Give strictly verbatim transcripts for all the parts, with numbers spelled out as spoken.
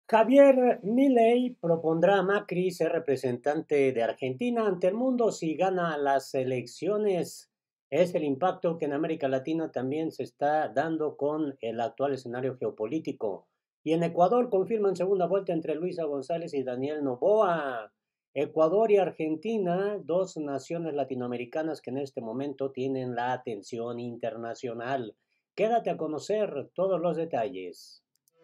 Javier Milei propondrá a Macri ser representante de Argentina ante el mundo si gana las elecciones. Es el impacto que en América Latina también se está dando con el actual escenario geopolítico. Y en Ecuador confirman segunda vuelta entre Luisa González y Daniel Noboa. Ecuador y Argentina, dos naciones latinoamericanas que en este momento tienen la atención internacional. Quédate a conocer todos los detalles.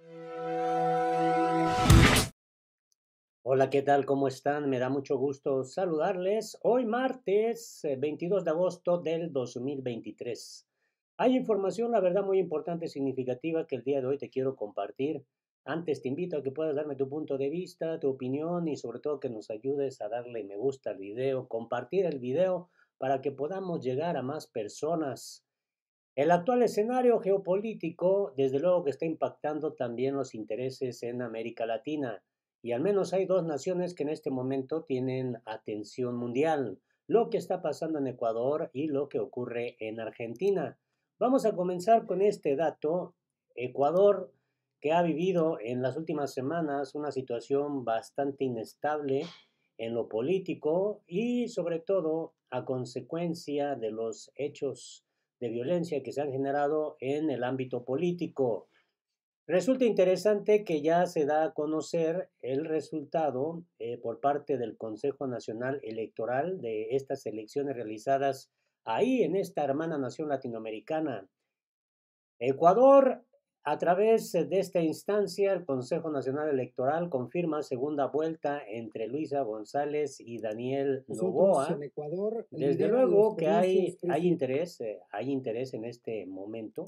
Hola, ¿qué tal? ¿Cómo están? Me da mucho gusto saludarles. Hoy martes eh, veintidós de agosto del dos mil veintitrés. Hay información, la verdad, muy importante, significativa que el día de hoy te quiero compartir. Antes te invito a que puedas darme tu punto de vista, tu opinión y sobre todo que nos ayudes a darle me gusta al video, compartir el video para que podamos llegar a más personas. El actual escenario geopolítico, desde luego que está impactando también los intereses en América Latina, y al menos hay dos naciones que en este momento tienen atención mundial, lo que está pasando en Ecuador y lo que ocurre en Argentina. Vamos a comenzar con este dato. Ecuador, que ha vivido en las últimas semanas una situación bastante inestable en lo político y sobre todo a consecuencia de los hechos de violencia que se han generado en el ámbito político. Resulta interesante que ya se da a conocer el resultado eh, por parte del Consejo Nacional Electoral de estas elecciones realizadas ahí en esta hermana nación latinoamericana. Ecuador, a través de esta instancia, el Consejo Nacional Electoral confirma segunda vuelta entre Luisa González y Daniel Nosotros Noboa. en Ecuador Desde lideran los luego que comicios hay, hay presidenciales. interés, eh, hay interés en este momento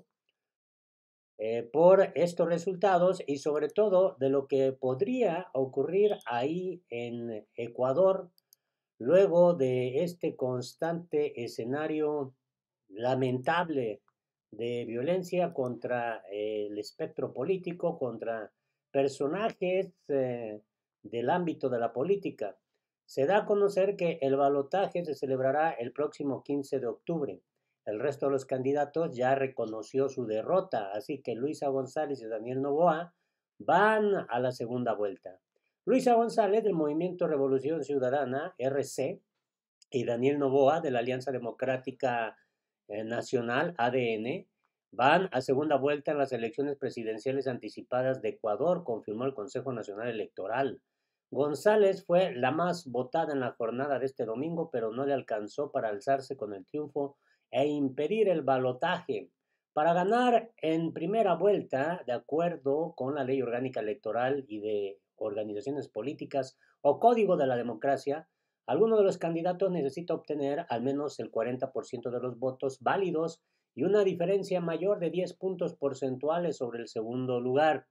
eh, por estos resultados y sobre todo de lo que podría ocurrir ahí en Ecuador luego de este constante escenario lamentable de violencia contra eh, el espectro político, contra personajes eh, del ámbito de la política. Se da a conocer que el balotaje se celebrará el próximo quince de octubre. El resto de los candidatos ya reconoció su derrota, así que Luisa González y Daniel Noboa van a la segunda vuelta. Luisa González del Movimiento Revolución Ciudadana, R C, y Daniel Noboa de la Alianza Democrática eh, Nacional, A D N, van a segunda vuelta en las elecciones presidenciales anticipadas de Ecuador, confirmó el Consejo Nacional Electoral. González fue la más votada en la jornada de este domingo, pero no le alcanzó para alzarse con el triunfo e impedir el balotaje. Para ganar en primera vuelta, de acuerdo con la Ley Orgánica Electoral y de Organizaciones Políticas o Código de la Democracia, alguno de los candidatos necesita obtener al menos el cuarenta por ciento de los votos válidos y una diferencia mayor de diez puntos porcentuales sobre el segundo lugar.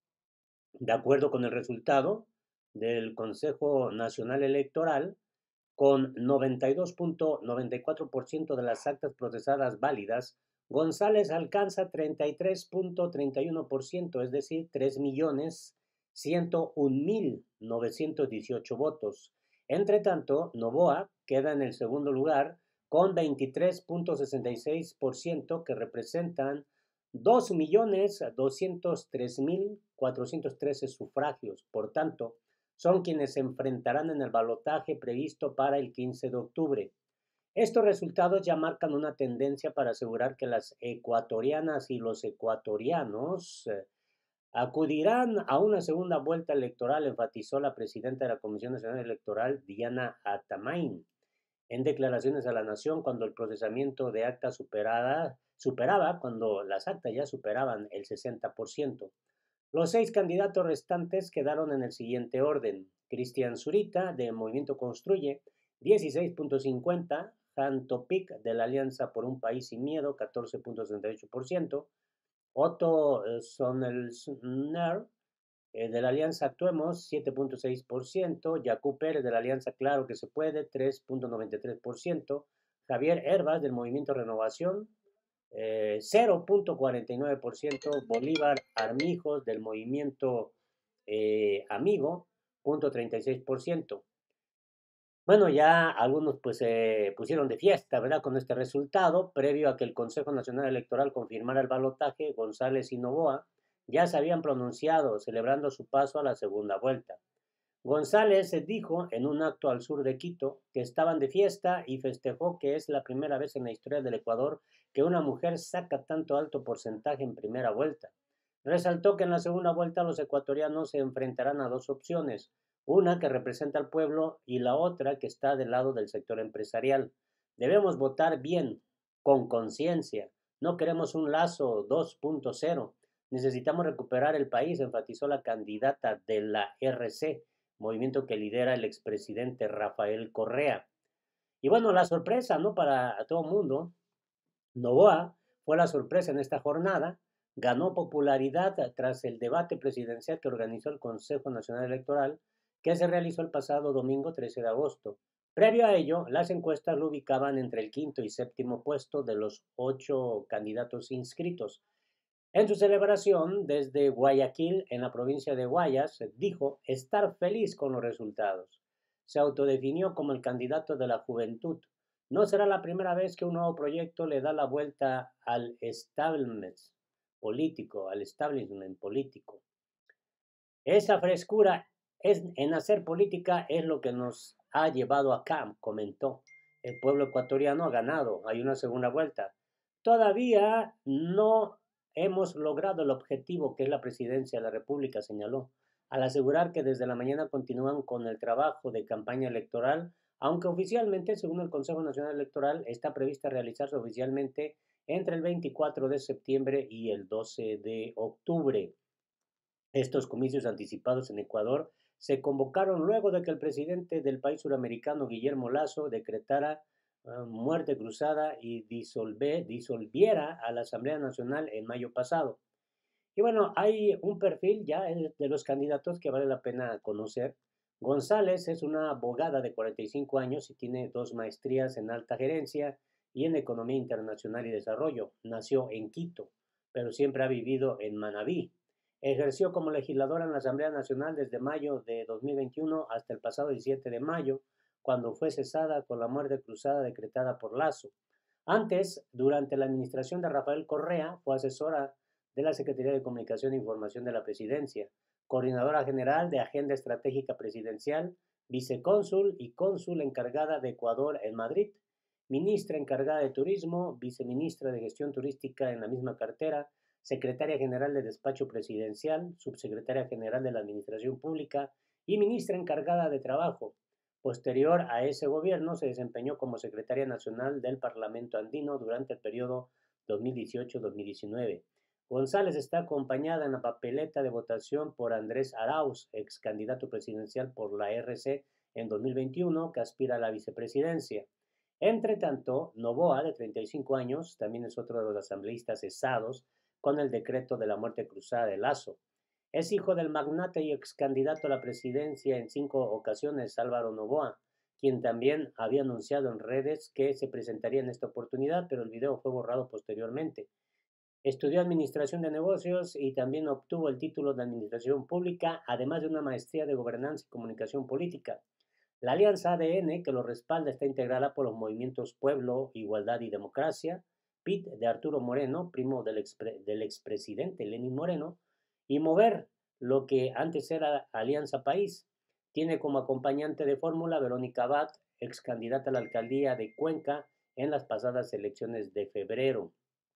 De acuerdo con el resultado del Consejo Nacional Electoral, con noventa y dos punto noventa y cuatro por ciento de las actas procesadas válidas, González alcanza treinta y tres punto treinta y uno por ciento, es decir, tres millones ciento un mil novecientos dieciocho votos. Entre tanto, Noboa queda en el segundo lugar con veintitrés punto sesenta y seis por ciento, que representan dos millones doscientos tres mil cuatrocientos trece sufragios. Por tanto, son quienes se enfrentarán en el balotaje previsto para el quince de octubre. Estos resultados ya marcan una tendencia para asegurar que las ecuatorianas y los ecuatorianos eh, acudirán a una segunda vuelta electoral, enfatizó la presidenta de la Comisión Nacional Electoral, Diana Atamain, en declaraciones a la Nación cuando el procesamiento de actas superada, superaba, cuando las actas ya superaban el sesenta por ciento. Los seis candidatos restantes quedaron en el siguiente orden: Cristian Zurita, de Movimiento Construye, dieciséis punto cincuenta; Han Topic, de la Alianza por un País Sin Miedo, catorce punto sesenta y ocho por ciento; Otto Sonnelsner, eh, de la Alianza Actuemos, siete punto seis por ciento; Yacu Pérez, de la Alianza Claro que se puede, tres punto noventa y tres por ciento; Javier Herbas, del Movimiento Renovación, eh, cero punto cuarenta y nueve por ciento; Bolívar Armijos, del Movimiento eh, Amigo, cero punto treinta y seis por ciento. Bueno, ya algunos pues se eh, pusieron de fiesta, ¿verdad? Con este resultado, previo a que el Consejo Nacional Electoral confirmara el balotaje, González y Novoa ya se habían pronunciado, celebrando su paso a la segunda vuelta. González dijo en un acto al sur de Quito que estaban de fiesta y festejó que es la primera vez en la historia del Ecuador que una mujer saca tanto alto porcentaje en primera vuelta. Resaltó que en la segunda vuelta los ecuatorianos se enfrentarán a dos opciones, una que representa al pueblo y la otra que está del lado del sector empresarial. Debemos votar bien, con conciencia. No queremos un Lazo dos punto cero. Necesitamos recuperar el país, enfatizó la candidata de la R C, movimiento que lidera el expresidente Rafael Correa. Y bueno, la sorpresa, ¿no? Para todo el mundo, Novoa fue la sorpresa en esta jornada, ganó popularidad tras el debate presidencial que organizó el Consejo Nacional Electoral, que se realizó el pasado domingo trece de agosto. Previo a ello, las encuestas lo ubicaban entre el quinto y séptimo puesto de los ocho candidatos inscritos. En su celebración desde Guayaquil, en la provincia de Guayas, dijo estar feliz con los resultados. Se autodefinió como el candidato de la juventud. No será la primera vez que un nuevo proyecto le da la vuelta al establishment político, al establishment político. Esa frescura es, en hacer política es lo que nos ha llevado acá, comentó. El pueblo ecuatoriano ha ganado, hay una segunda vuelta. Todavía no hemos logrado el objetivo que es la presidencia de la República, señaló, al asegurar que desde la mañana continúan con el trabajo de campaña electoral, aunque oficialmente, según el Consejo Nacional Electoral, está prevista realizarse oficialmente entre el veinticuatro de septiembre y el doce de octubre. Estos comicios anticipados en Ecuador se convocaron luego de que el presidente del país suramericano, Guillermo Lasso, decretara uh, muerte cruzada y disolve, disolviera a la Asamblea Nacional en mayo pasado. Y bueno, hay un perfil ya de los candidatos que vale la pena conocer. González es una abogada de cuarenta y cinco años y tiene dos maestrías en alta gerencia y en economía internacional y desarrollo. Nació en Quito, pero siempre ha vivido en Manabí. Ejerció como legisladora en la Asamblea Nacional desde mayo de dos mil veintiuno hasta el pasado diecisiete de mayo, cuando fue cesada con la muerte cruzada decretada por Lazo. Antes, durante la administración de Rafael Correa, fue asesora de la Secretaría de Comunicación e Información de la Presidencia, coordinadora general de Agenda Estratégica Presidencial, vicecónsul y cónsul encargada de Ecuador en Madrid, ministra encargada de Turismo, viceministra de Gestión Turística en la misma cartera, secretaria general de Despacho Presidencial, subsecretaria general de la Administración Pública y ministra encargada de Trabajo. Posterior a ese gobierno se desempeñó como secretaria nacional del Parlamento Andino durante el periodo dos mil dieciocho a dos mil diecinueve. González está acompañada en la papeleta de votación por Andrés Arauz, ex candidato presidencial por la R C en dos mil veintiuno, que aspira a la vicepresidencia. Entre tanto, Novoa, de treinta y cinco años, también es otro de los asambleístas cesados con el decreto de la muerte cruzada de Lazo. Es hijo del magnate y ex candidato a la presidencia en cinco ocasiones, Álvaro Novoa, quien también había anunciado en redes que se presentaría en esta oportunidad, pero el video fue borrado posteriormente. Estudió Administración de Negocios y también obtuvo el título de Administración Pública, además de una maestría de Gobernanza y Comunicación Política. La Alianza A D N, que lo respalda, está integrada por los movimientos Pueblo, Igualdad y Democracia, P I T de Arturo Moreno, primo del, expre, del expresidente Lenín Moreno, y Mover, lo que antes era Alianza País. Tiene como acompañante de fórmula Verónica Abad, ex candidata a la alcaldía de Cuenca en las pasadas elecciones de febrero.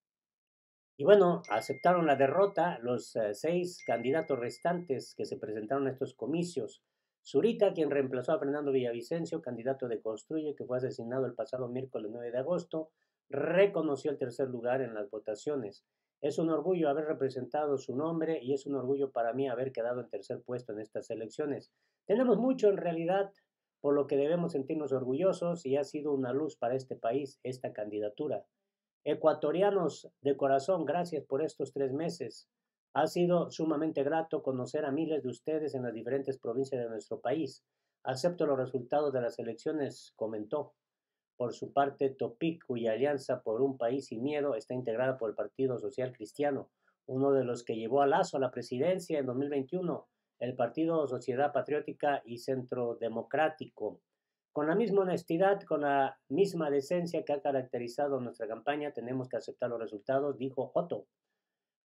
Y bueno, aceptaron la derrota los eh, seis candidatos restantes que se presentaron a estos comicios. Zurita, quien reemplazó a Fernando Villavicencio, candidato de Construye, que fue asesinado el pasado miércoles nueve de agosto, reconoció el tercer lugar en las votaciones. Es un orgullo haber representado su nombre y es un orgullo para mí haber quedado en tercer puesto en estas elecciones. Tenemos mucho en realidad por lo que debemos sentirnos orgullosos y ha sido una luz para este país esta candidatura. Ecuatorianos de corazón, gracias por estos tres meses. Ha sido sumamente grato conocer a miles de ustedes en las diferentes provincias de nuestro país. Acepto los resultados de las elecciones, comentó. Por su parte, Topic, cuya alianza por un país sin miedo está integrada por el Partido Social Cristiano, uno de los que llevó a Lazo a la presidencia en dos mil veintiuno, el Partido Sociedad Patriótica y Centro Democrático. Con la misma honestidad, con la misma decencia que ha caracterizado nuestra campaña, tenemos que aceptar los resultados, dijo Otto.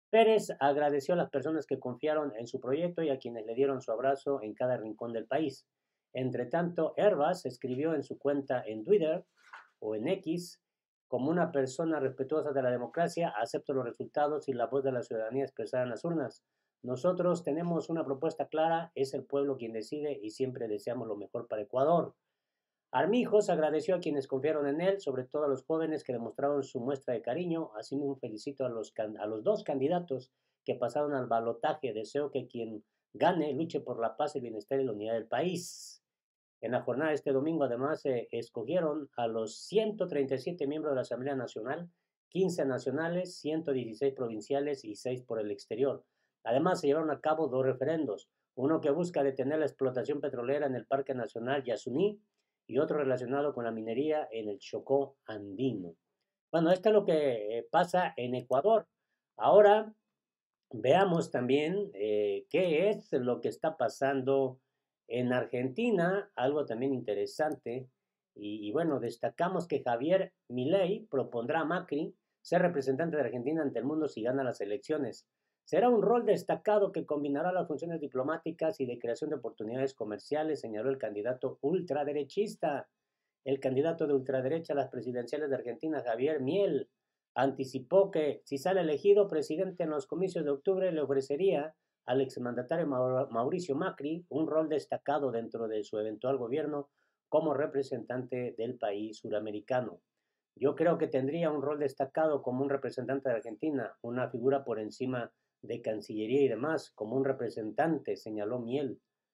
Pérez agradeció a las personas que confiaron en su proyecto y a quienes le dieron su abrazo en cada rincón del país. Entre tanto, Herbas escribió en su cuenta en Twitter o en X: como una persona respetuosa de la democracia, acepto los resultados y la voz de la ciudadanía expresada en las urnas. Nosotros tenemos una propuesta clara, es el pueblo quien decide y siempre deseamos lo mejor para Ecuador. Armijos agradeció a quienes confiaron en él, sobre todo a los jóvenes que demostraron su muestra de cariño. Asimismo, felicito a los, a los dos candidatos que pasaron al balotaje. Deseo que quien gane luche por la paz, el bienestar y la unidad del país. En la jornada de este domingo, además, se eh, escogieron a los ciento treinta y siete miembros de la Asamblea Nacional, quince nacionales, ciento dieciséis provinciales y seis por el exterior. Además, se llevaron a cabo dos referendos, uno que busca detener la explotación petrolera en el Parque Nacional Yasuní y otro relacionado con la minería en el Chocó andino. Bueno, esto es lo que eh, pasa en Ecuador. Ahora veamos también eh, qué es lo que está pasando en Argentina, algo también interesante. Y, y bueno, destacamos que Javier Milei propondrá a Macri ser representante de Argentina ante el mundo si gana las elecciones. Será un rol destacado que combinará las funciones diplomáticas y de creación de oportunidades comerciales, señaló el candidato ultraderechista. El candidato de ultraderecha a las presidenciales de Argentina, Javier Miel, anticipó que si sale elegido presidente en los comicios de octubre le ofrecería al exmandatario Mauricio Macri un rol destacado dentro de su eventual gobierno como representante del país suramericano. Yo creo que tendría un rol destacado como un representante de Argentina, una figura por encima de Cancillería y demás, como un representante, señaló Miel.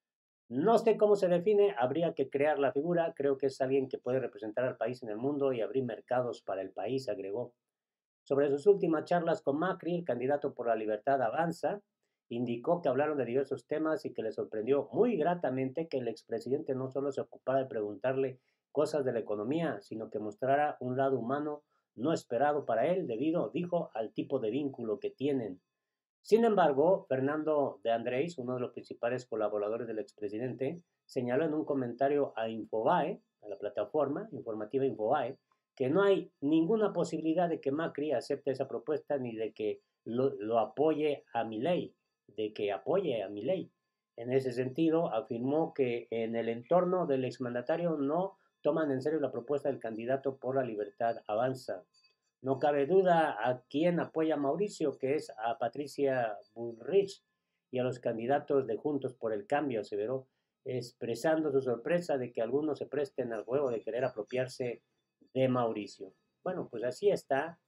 No sé cómo se define, habría que crear la figura, creo que es alguien que puede representar al país en el mundo y abrir mercados para el país, agregó. Sobre sus últimas charlas con Macri, el candidato por la libertad Avanza indicó que hablaron de diversos temas y que le sorprendió muy gratamente que el expresidente no solo se ocupara de preguntarle cosas de la economía, sino que mostrara un lado humano no esperado para él debido, dijo, al tipo de vínculo que tienen. Sin embargo, Fernando de Andrés, uno de los principales colaboradores del expresidente, señaló en un comentario a Infobae, a la plataforma informativa Infobae, que no hay ninguna posibilidad de que Macri acepte esa propuesta ni de que lo, lo apoye a Milei, de que apoye a Milei. En ese sentido, afirmó que en el entorno del exmandatario no toman en serio la propuesta del candidato por la libertad Avanza. No cabe duda a quién apoya Mauricio, que es a Patricia Bullrich y a los candidatos de Juntos por el Cambio, aseveró, expresando su sorpresa de que algunos se presten al juego de querer apropiarse de Mauricio. Bueno, pues así está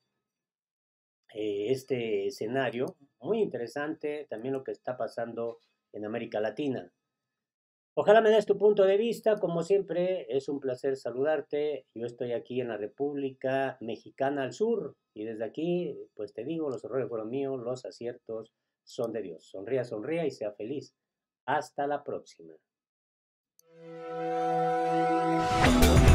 eh, este escenario, muy interesante también lo que está pasando en América Latina. Ojalá me des tu punto de vista, como siempre es un placer saludarte. Yo estoy aquí en la República Mexicana al Sur y desde aquí pues te digo, los errores fueron míos, los aciertos son de Dios. Sonría, sonría y sea feliz. Hasta la próxima.